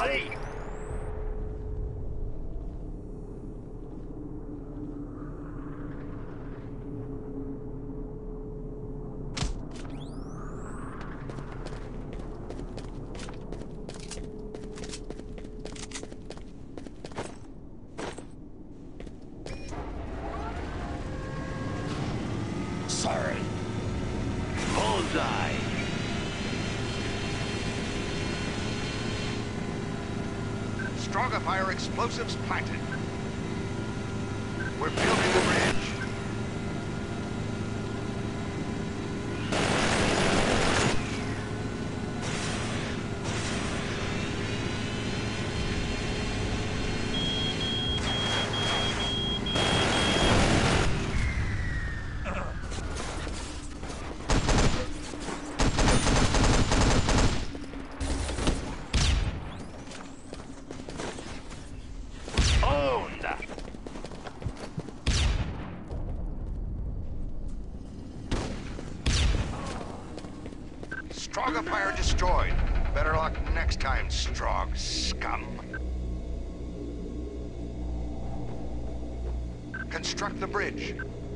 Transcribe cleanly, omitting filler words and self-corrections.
buddy. Sorry. Bullseye. Stronger fire explosives planted. We're building the bridge. Stronger fire destroyed. Better luck next time, Strog scum. Construct the bridge.